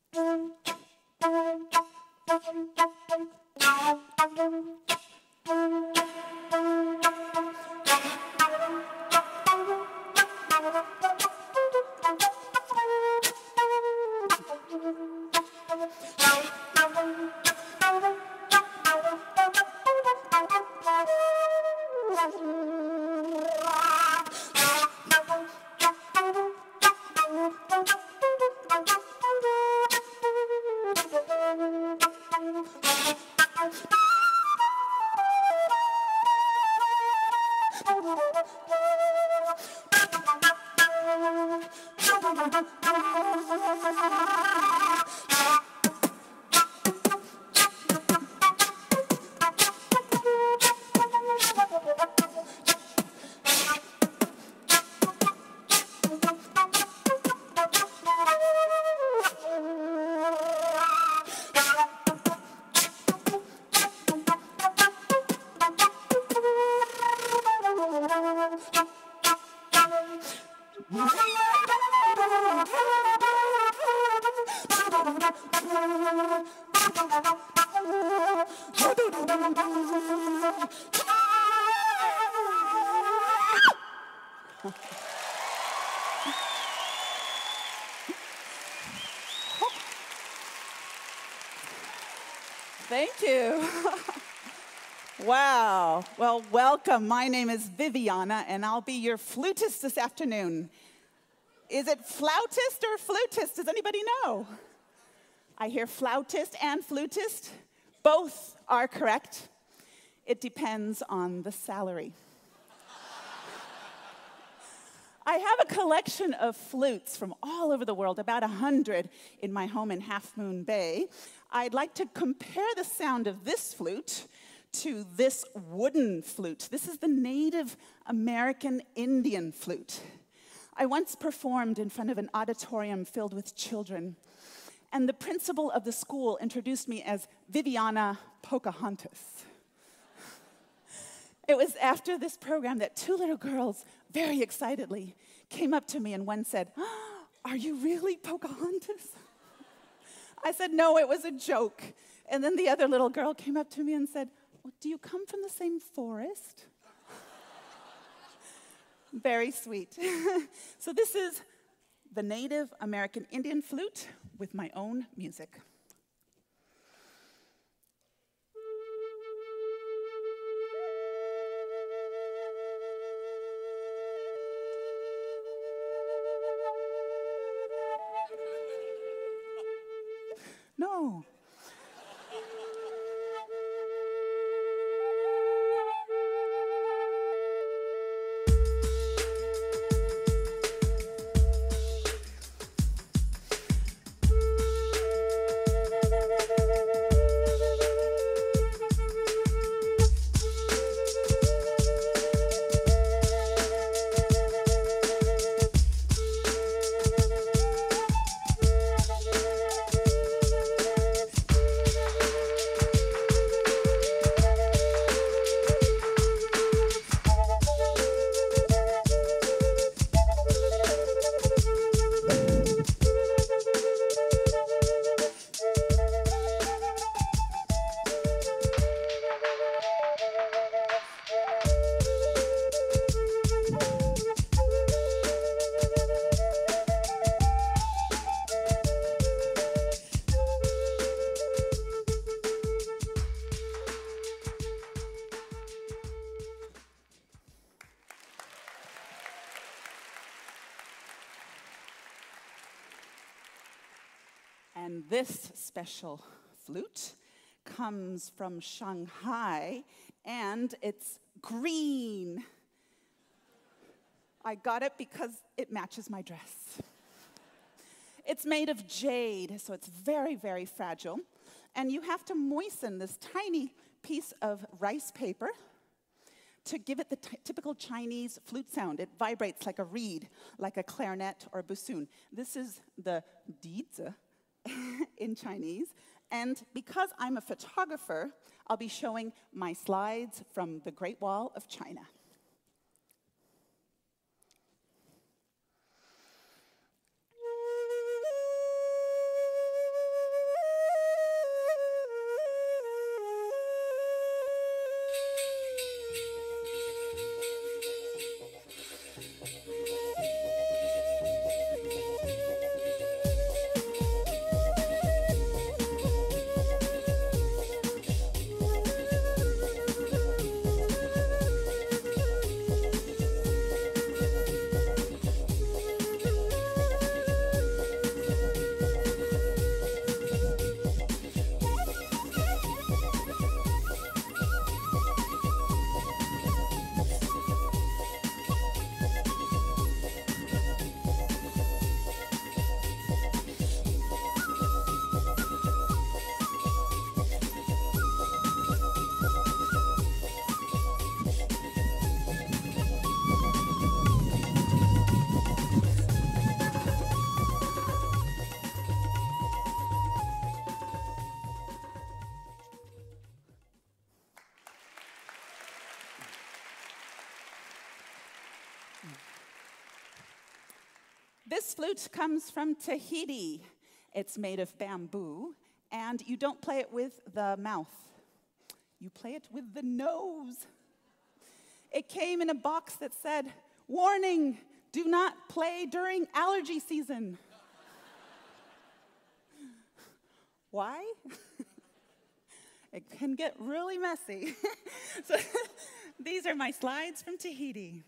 Thank you. Wow. Well, welcome. My name is Viviana, and I'll be your flutist this afternoon. Is it flautist or flutist? Does anybody know? I hear flautist and flutist. Both are correct. It depends on the salary. I have a collection of flutes from all over the world, about 100 in my home in Half Moon Bay. I'd like to compare the sound of this flute to this wooden flute. This is the Native American Indian flute. I once performed in front of an auditorium filled with children, and the principal of the school introduced me as Viviana Pocahontas. It was after this program that two little girls, very excitedly, came up to me, and one said, "Oh, are you really Pocahontas?" I said, "No, it was a joke." And then the other little girl came up to me and said, "Well, do you come from the same forest?" Very sweet. So this is the Native American Indian flute with my own music. No. And this special flute comes from Shanghai, and it's green. I got it because it matches my dress. It's made of jade, so it's very, very fragile. And you have to moisten this tiny piece of rice paper to give it the typical Chinese flute sound. It vibrates like a reed, like a clarinet or a bassoon. This is the dizi in Chinese. And because I'm a photographer, I'll be showing my slides from the Great Wall of China. This flute comes from Tahiti. It's made of bamboo, and you don't play it with the mouth. You play it with the nose. It came in a box that said, "Warning, do not play during allergy season." Why? It can get really messy. So these are my slides from Tahiti.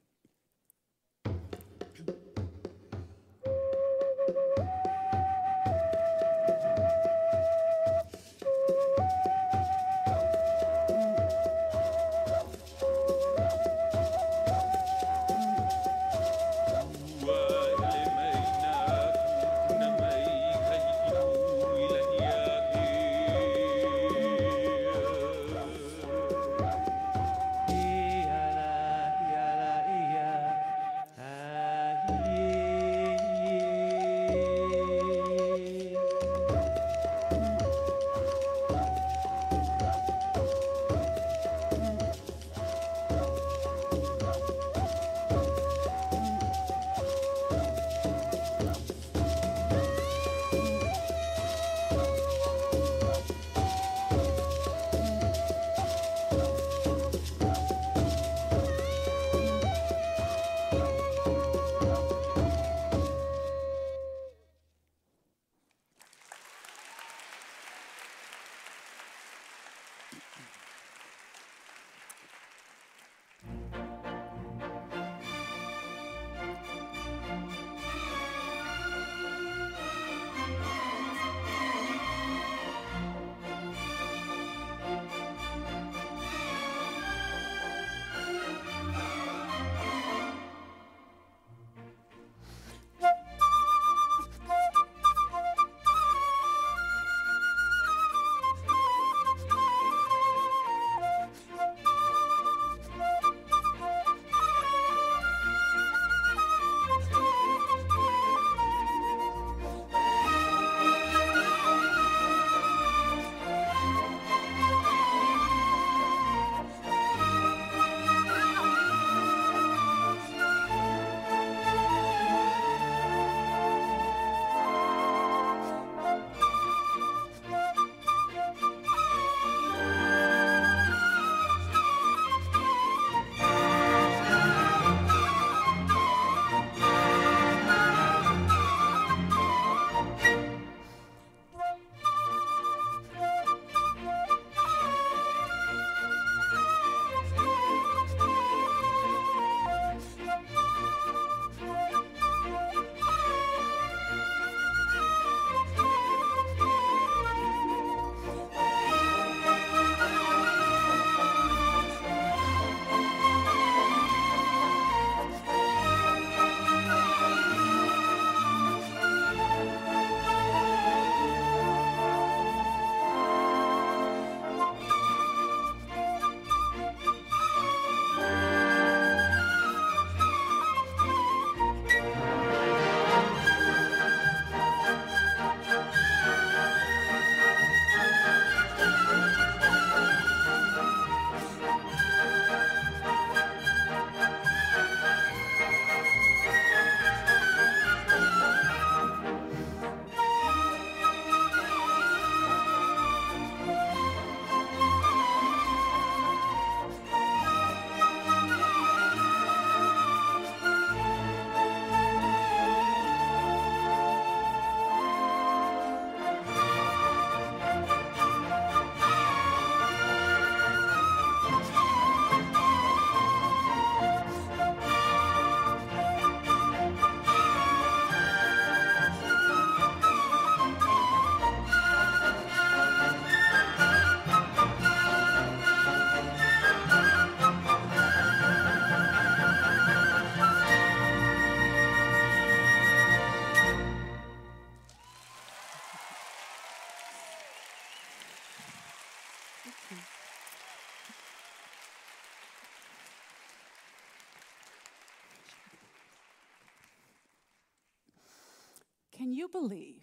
Can you believe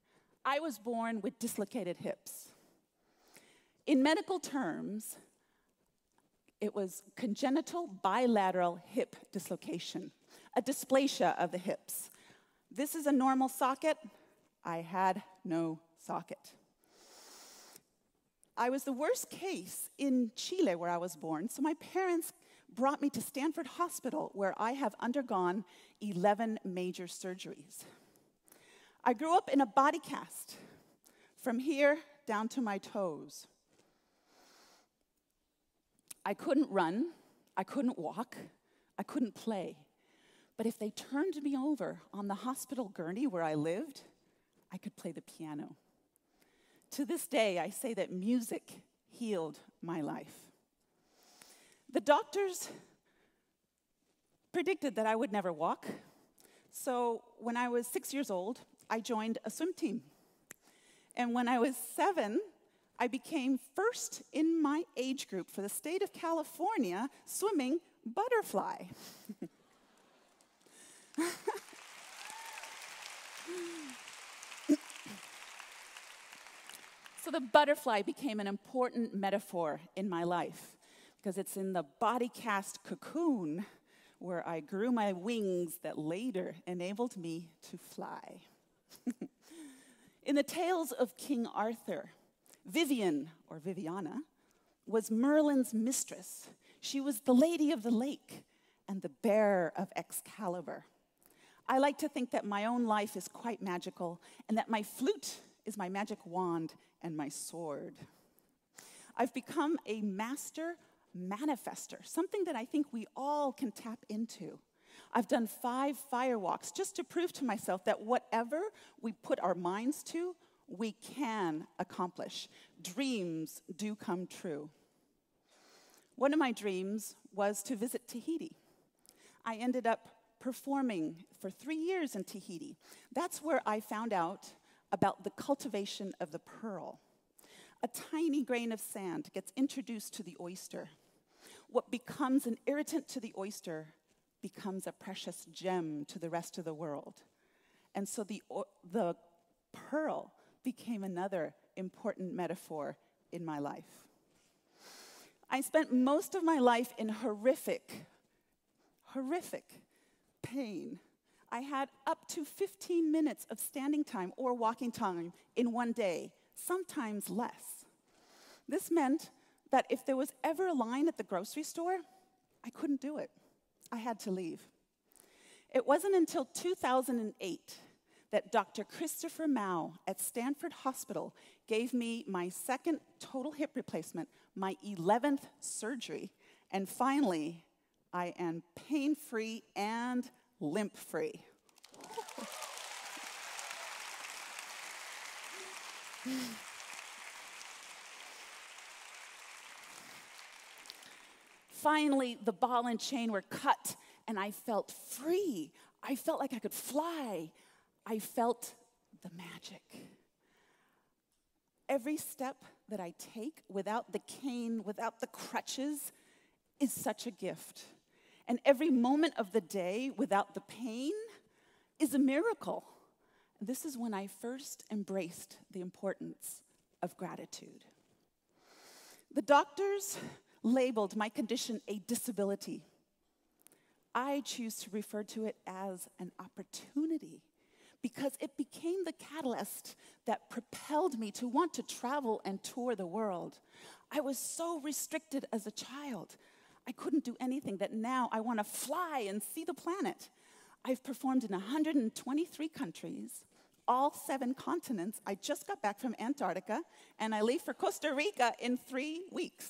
I was born with dislocated hips? In medical terms, It was congenital bilateral hip dislocation, a dysplasia of the hips. This is a normal socket. I had no socket. I was the worst case in Chile, where I was born, so my parents brought me to Stanford Hospital, where I have undergone 11 major surgeries. I grew up in a body cast, from here down to my toes. I couldn't run, I couldn't walk, I couldn't play. But if they turned me over on the hospital gurney where I lived, I could play the piano. To this day, I say that music healed my life. The doctors predicted that I would never walk, so when I was 6 years old, I joined a swim team. And when I was 7, I became first in my age group for the state of California swimming butterfly. So the butterfly became an important metaphor in my life because it's in the body cast cocoon where I grew my wings that later enabled me to fly. In the tales of King Arthur, Vivian, or Viviana, was Merlin's mistress. She was the lady of the lake and the bearer of Excalibur. I like to think that my own life is quite magical and that my flute is my magic wand and my sword. I've become a master manifester, something that I think we all can tap into. I've done 5 fire walks just to prove to myself that whatever we put our minds to, we can accomplish. Dreams do come true. One of my dreams was to visit Tahiti. I ended up performing for 3 years in Tahiti. That's where I found out about the cultivation of the pearl. A tiny grain of sand gets introduced to the oyster. What becomes an irritant to the oyster becomes a precious gem to the rest of the world. And so the pearl became another important metaphor in my life. I spent most of my life in horrific pain. I had up to 15 minutes of standing time or walking time in one day, sometimes less. This meant that if there was ever a line at the grocery store, I couldn't do it. I had to leave. It wasn't until 2008 that Dr. Christopher Mao at Stanford Hospital gave me my second total hip replacement, my 11th surgery, and finally, I am pain-free and limp-free. Finally, the ball and chain were cut, and I felt free. I felt like I could fly. I felt the magic. Every step that I take without the cane, without the crutches, is such a gift. And every moment of the day without the pain is a miracle. This is when I first embraced the importance of gratitude. The doctors labeled my condition a disability. I choose to refer to it as an opportunity because it became the catalyst that propelled me to want to travel and tour the world. I was so restricted as a child. I couldn't do anything that now I want to fly and see the planet. I've performed in 123 countries, all 7 continents. I just got back from Antarctica, and I leave for Costa Rica in 3 weeks.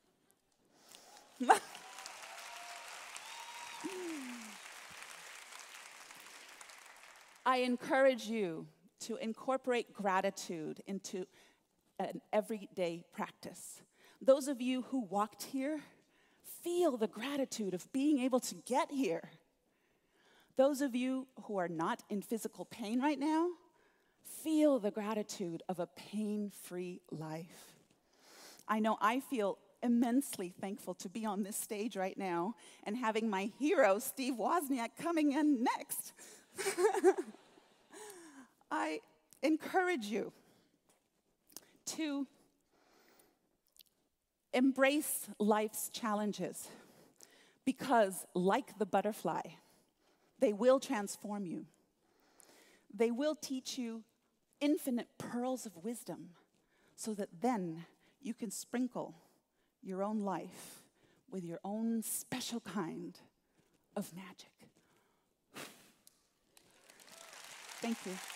I encourage you to incorporate gratitude into an everyday practice. Those of you who walked here, feel the gratitude of being able to get here. Those of you who are not in physical pain right now, feel the gratitude of a pain-free life. I know I feel immensely thankful to be on this stage right now and having my hero, Steve Wozniak, coming in next. I encourage you to Embrace life's challenges because, like the butterfly, they will transform you. They will teach you infinite pearls of wisdom so that then you can sprinkle your own life with your own special kind of magic. Thank you.